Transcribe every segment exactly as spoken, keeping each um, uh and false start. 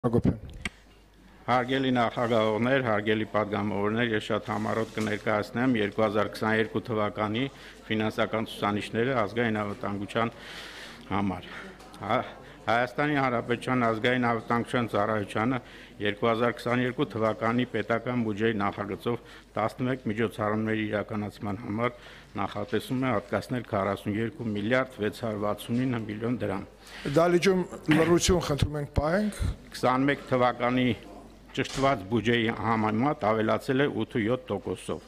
Հակոբյան։ Հարգելի նախագահողներ, հարգելի պատգամավորներ, ես շատ համառոտ կներկայացնեմ երկու հազար քսաներկու թվականի ֆինանսական ցուցանիշները ազգային անվտանգության համար։ Հայաստանի Հանրապետության ազգային անվտանգության ծառայությանը երկու հազար քսաներկու թվականի պետական բյուջեի նախագծով տասնմեկ միջոցառումների իրականացման համար նախատեսում է հատկացնել քառասունյոթ միլիարդ վեց հարյուր վաթսունինը միլիոն դրամ։ Դալիճում լրություն խնդրում ենք պահենք։ քսանմեկ թվականի ճշտված բյուջեի համեմատ ավելացել է ութ տոկոսով,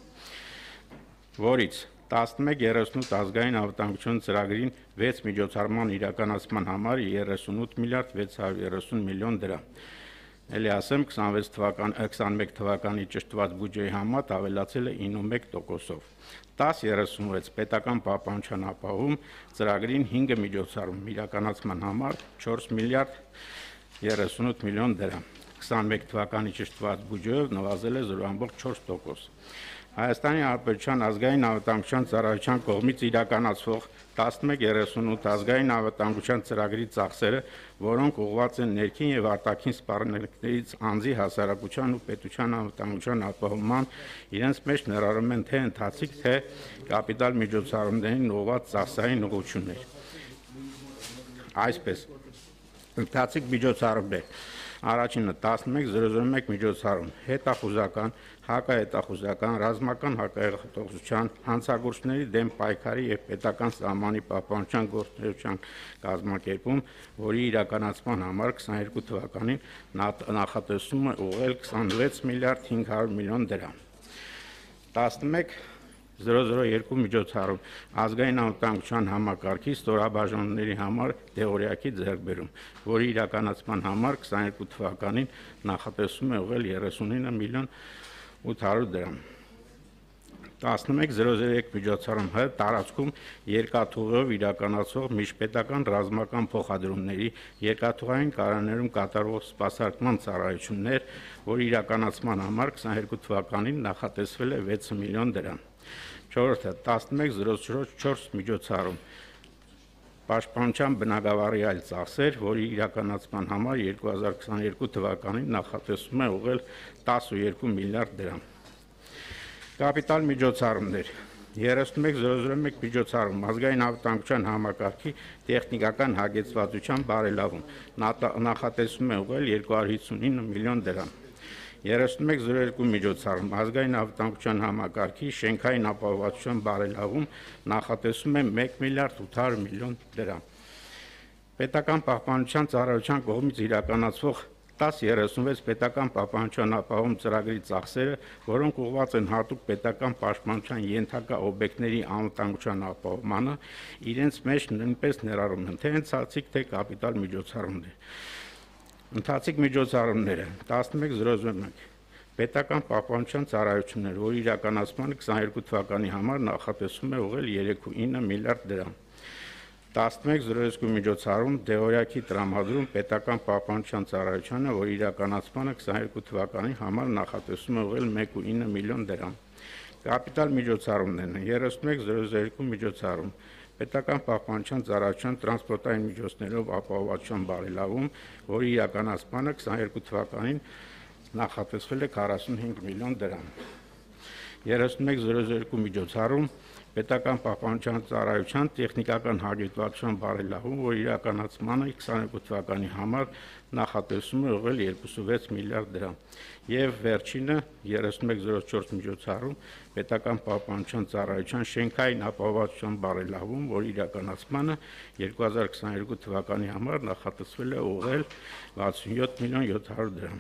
որից տասնմեկ երեսունութ ազգային անվտանգություն ծրագրին վեց միջոցառման իրականացման համար երեսունութ միլիարդ վեց հարյուր երեսուն միլիոն դրամ։ Էլի ասեմ, քսանմեկ թվականի ճշտված բյուջեի համեմատ ավելացել է իննումեկ տոկոսով։ տասը երեսունվեց պետական պահպանության ապահովում ծրագրին հինգ միջոցառում իրականացման համար չորս միլիարդ երեսունութ միլիոն դրամ։ քսանմեկ թվականի ճշտված բյուջեով նվազել է զրո ամբողջ չորս տոկոս։ Հայաստանի Հանրապետության ազգային անվտանգության ծառայության կողմից իրականացվող տասնմեկ երեսունութ ազգային անվտանգության ծրագրի ծախսերը, որոնք ուղղված են ներքին եւ արտաքին սպառնալիքներից անձի հասարակության ու պետության անվտանգության ապահովման, իրենց մեջ ներառում են թե ընթացիկ, թե կապիտալ միջոցառումներին ուղղված ծախսային ուղղություններ։ Այսպես, ընթացիկ միջոցառումներ Առաջինը տասնմեկ հազար մեկ միջոցառում հետախուզական, հակահետախուզական, ռազմական հակահեղափոխության, հանցագործների դեմ պայքարի եւ պետական սահմանի պահպանության գործունեության կազմակերպում, որի իրականացման համար քսաներկու թվականին նախատեսում է ուղղել քսանվեց միլիարդ հինգ հարյուր միլիոն դրամ։ տասնմեկ հազար երկու միջոցառում ազգային անվտանգության համակարգի ստորաբաժանումների համար դեղորայքի ձեռքբերում, որի իրականացման համար քսաներկու թվականին նախատեսում է ուղղել երեսունինը միլիոն ութ հարյուր դրամ։ տասնմեկ հազար երեք միջոցառում Հ տարածքում երկաթուղով իրականացող միջպետական ռազմական փոխադրումների երկաթուղային կայաններում կատարվող սպասարկման ծառայություններ, որի իրականացման համար քսաներկու թվականին նախատեսվել է վեց միլիոն դրամ։ Չորրորդը տասնմեկ հազար չորս միջոցառում Պաշտպանության բնագավառի այլ ծախսեր, որի իրականացման համար երկու հազար քսաներկու թվականին նախատեսում է ուղղել տասնուերկու միլիարդ դրամ։ Կապիտալ միջոցառումներ երեսունմեկ հազար մեկ միջոցառում ազգային անվտանգության համակարգի տեխնիկական հագեցվածության բարելավում նախատեսում է ուղղել երկու հարյուր հիսունինը միլիոն դրամ։ երեսունմեկ հազար երկու միջոցառում ազգային անվտանգության համակարգի շենքային ապահովվածության բարելավում նախատեսում է մեկ միլիարդ ութ հարյուր միլիոն դրամ։ Պետական պահպանության ծառայության կողմից իրականացվող տասը երեսունվեց պետական պահպանության ապահովում ծրագրի ծախսերը, որոնք ուղղված են հատուկ պետական պաշտպանության ենթակա օբյեկտների անվտանգության ապահովմանը, իրենց մեջ նույնպես ներառում են թե ընթացիկ, թե կապիտալ միջոցառումներ։ Ընթացիկ միջոցառումները տասնմեկ հազար մեկ պետական պահպանության ծառայություններ, որի իրականացմանը քսաներկու թվականի համար նախատեսում է ուղղել երեսունինը միլիարդ դրամ։ տասնմեկ հազար երկու միջոցառում դեղորայքի տրամադրում պետական պահպանության ծառայությանը, որի իրականացմանը քսաներկու թվականի համար նախատեսում է ուղղել մեկուինը միլիոն դրամ։ Կապիտալ միջոցառումներն երեսունմեկ հազար երկու միջոցառում պետական պահպանության ծառայության տրանսպորտային միջոցներով ապահովվածության բարելավում, որի իրականացմանը քսաներկու թվականին նախատեսվել է քառասունհինգ միլիոն դրամ։ երեսունմեկ հազար երկու միջոցառում պետական պահպանության ծառայության տեխնիկական հագեցվածության բարելավում, որի իրականացմանը քսաներկու թվականի համար նախատեսում է ուղղել երկուսուվեց միլիարդ դրամ։ Եվ վերջինը երեսունմեկ հազար չորս միջոցառում պետական պահպանության ծառայության շենքային ապահովվածության բարելավում, որի իրականացմանը երկու հազար քսաներկու թվականի համար նախատեսվել է ուղղել վաթսունյոթ միլիոն յոթ հարյուր դրամ։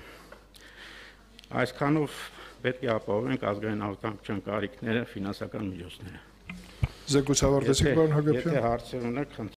Այսքանով պետք է ապահովենք ազգային անվտանգության կարիքները, ֆինանսական միջոցները։ Զեկուցավարտեցիք, պարոն Հակոբյան։ Եթե հարցեր ունեք,